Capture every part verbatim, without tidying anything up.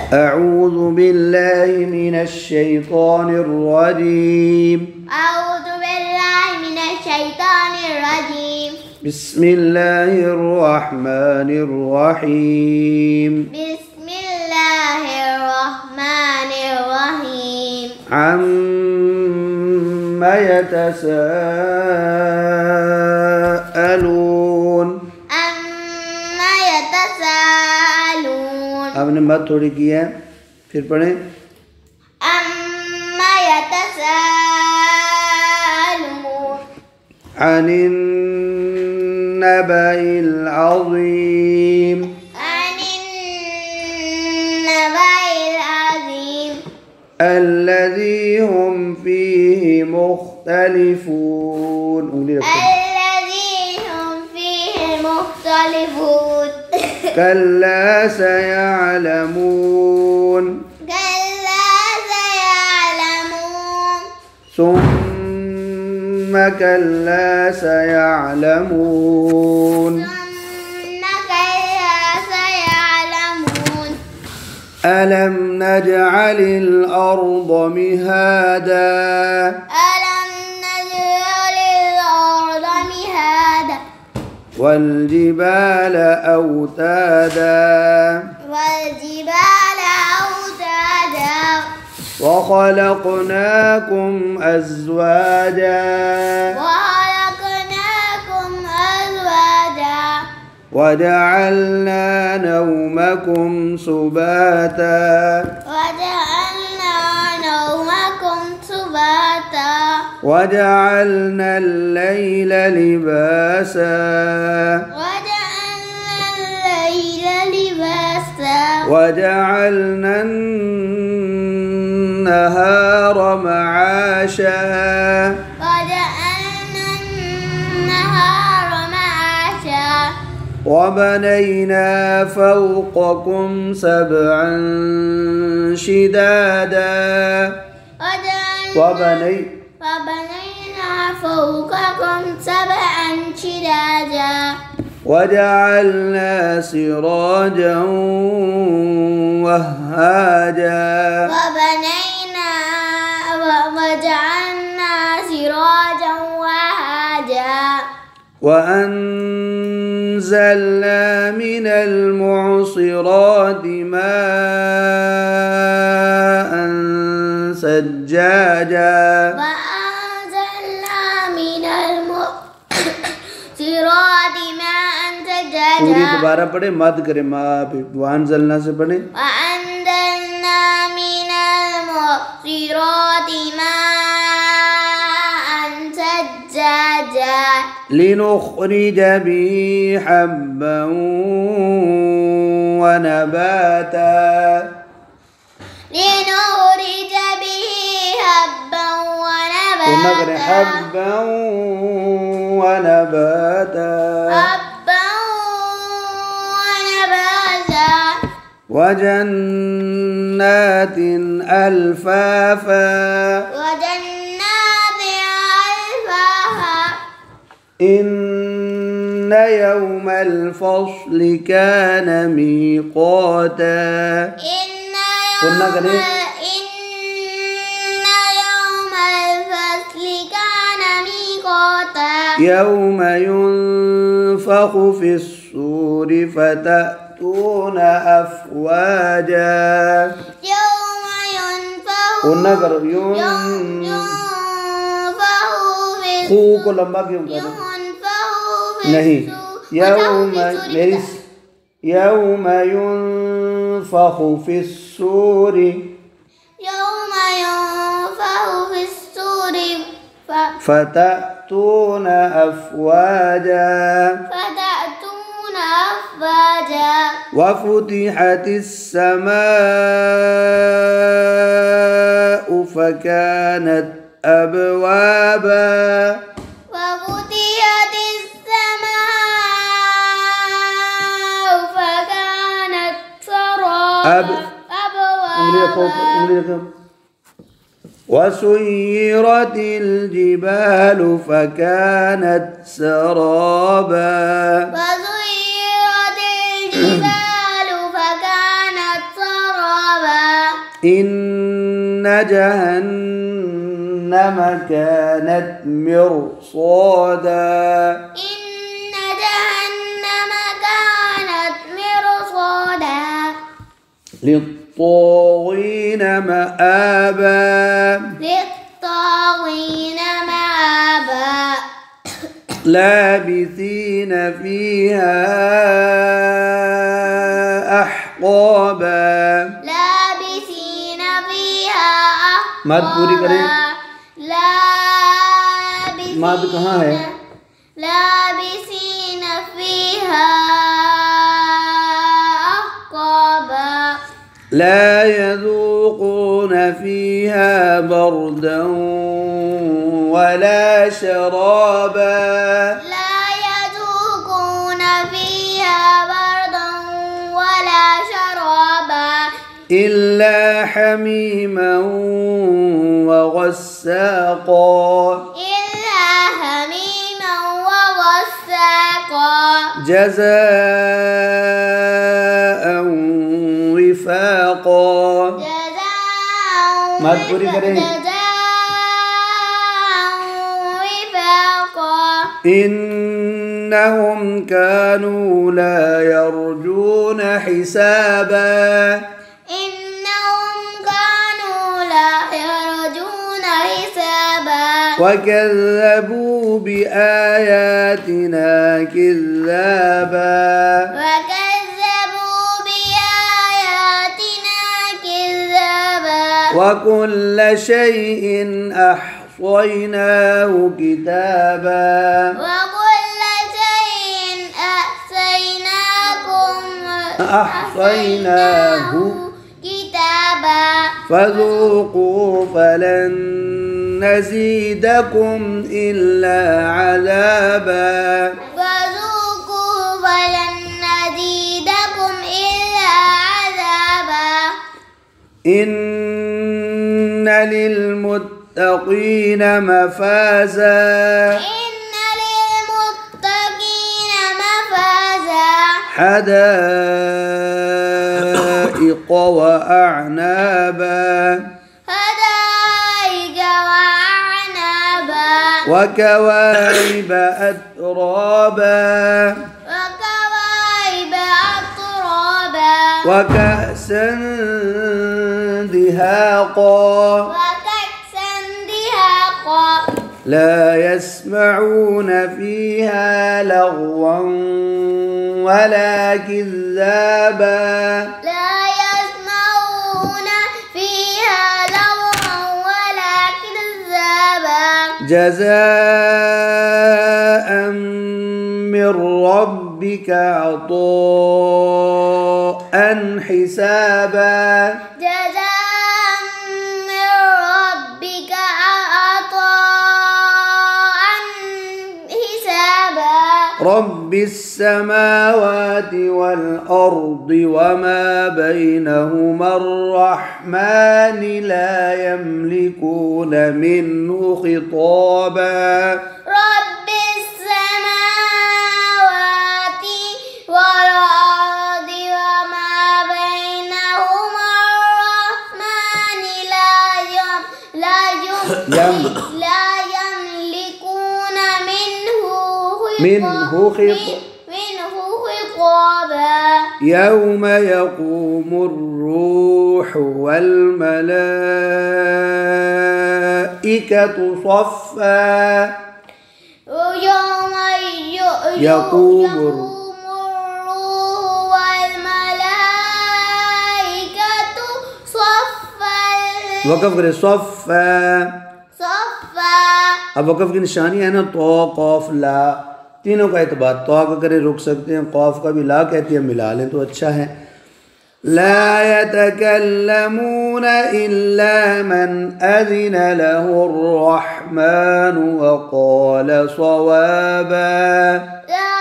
أعوذ بالله من الشيطان الرجيم أعوذ بالله من الشيطان الرجيم بسم الله الرحمن الرحيم بسم الله الرحمن الرحيم عما يتساءلون عما يتساءلون आपने मत थोड़ी की है फिर पढ़ें عما يتساءلون عن النبأ العظيم عن النبأ العظيم الذي هم فيه مختلفون الذي هم فيه مختلفون كلا سيعلمون كلا سيعلمون ثم كلا سيعلمون ثم كلا سيعلمون ألم نجعل الأرض مهادا ألم نجعل الأرض مهادا والجبال أوتادا والجبال أوتادا وخلقناكم أزواجا وخلقناكم أزواجا وجعلنا نومكم سباتا وجعلنا نومكم سباتا وجعلنا الليل لباسا وجعلنا الليل لباسا وجعلنا النهار معاشا وجعلنا النهار معاشا وبنينا فوقكم سبعا شدادا وبني وبنينا فوقكم سبعا شدادا وجعلنا سراجا وهاجا وبنينا وجعلنا سراجا وهاجا وأنزلنا من المعصرات ماء ثجاجا وأنزلنا من المعصرات ماء ثجاجا पूरी दोबारा पढ़े मत करे माँ वअंज़लना से पढ़े وأنزلنا من المعصرات ماء ثجاجا لنخرج به حبا ونباتا لنخرج به حبا ونباتا حبا ونباتا حبا ونباتا وجنات ألفافا وجنات ألفافا إن يوم الفصل كان ميقاتا إن قلنا يوم, كده؟ إن يوم الفصل كان ميقاتا يوم ينفخ في الصور فتأتون أفواجا يوم ينفخ قلنا كده يوم ينفخ في خو को लंबा क्यों कर रहे नहीं يوم मेरी يوم ينفخ في الصور يوم ينفخ في الصور فتأتون أفواجا فتأتون أفواجا وفتحت السماء فكانت أبوابا وفتحت السماء فكانت سرابا أبوابا وسيرت الجبال فكانت سرابا وسيرت الجبال فكانت سرابا إن جهنم كانت مرصادا إن جهنم كانت مرصادا للطاغين مآبا للطاغين مآبا لابثين فيها أحقابا لابثين فيها मत पूरी करें। لابثين मत कहाँ है? لابثين فيها أحقابا لا يذوقون فيها بردا ولا شرابا لا يذوقون فيها بردا ولا شرابا إلا حميما وغساقا إلا حميما وغساقا جزاء وفاقا جزاء मत पूरी करें। وفاقا إنهم كانوا لا يرجون حسابا إنهم كانوا لا يرجون حسابا وكذبوا بآياتنا كذابا وكذبوا بآياتنا كذابا وكل شيء أحصيناه كتابا وكل شيء أحصيناكم أحصيناه كتابا فذوقوا فلن نزيدكم إلا عذابا فذوقوا فلن نزيدكم إلا عذابا إن للمتقين مفازا إن للمتقين مفازا حدائق وأعنابا حدائق وأعنابا وكواعب أترابا وكواعب أترابا وكأسا دهاقا وكأسا دهاقا لا يسمعون فيها لغوا ولا كذابا لا يسمعون فيها لغوا ولا كذابا جزاء من ربك عطاء حسابا جزاء من ربك عطاء حسابا رب السماوات والأرض وما بينهما الرحمن لا يملكون منه خطابا رب السماوات والأرض وما بينهما الرحمن لا يم لا يم يم لا يملكون منه منه خطابا منه خطابا يوم يقوم الروح والملائكة صفا يوم يقوم الروح والملائكة صفا वक़फ़ करे صفا صفا अब वक़फ़ की निशानी है ना तो कौफ ला तीनों का एतबार तो का करे रुक सकते हैं कौफ का भी ला कहती है मिला लें तो अच्छा है لا يتكلمون إلا من أذن له الرحمن وقال صوابا لا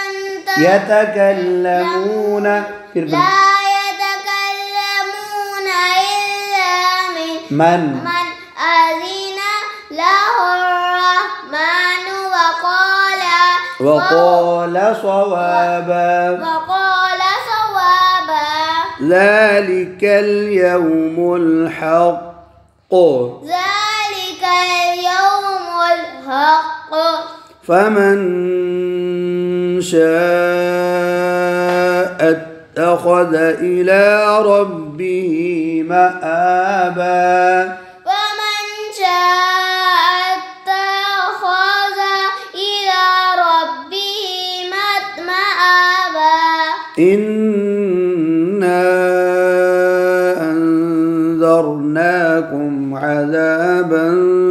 يتكلمون फिर لا يتكلمون إلا من من من أذن له الرحمن وقال وقال صوابا وقال صوابا ذلك اليوم الحق ذلك اليوم الحق فمن شاء اتخذ إلى ربه مآبا ومن شاء اتخذ إلى ربه مآبا إنا أنذرناكم عذابا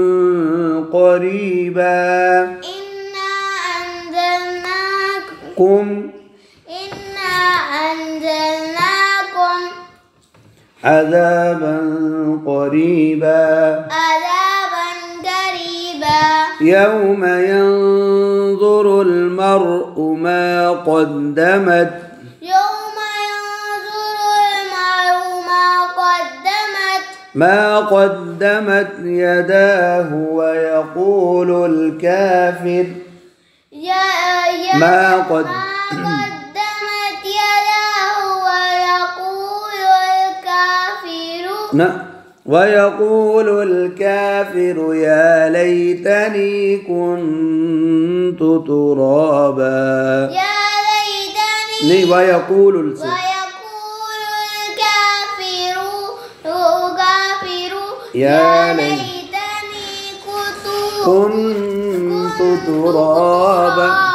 قريبا إنا أنزلناكم قم إنا أنزلناكم عذابا قريبا عذابا قريبا يوم ينظر المرء ما قدمت يوم ينظر المرء ما قدمت ما قدمت يداه ويقول الكافر يا يا ما قد قدمت يداه ويقول الكافر نعم ويقول الكافر يا ليتني كنت ترابا يا ليتني नहीं ويقول الكافر ويقول الكافر الكافر يا ليتني كنت كنت ترابا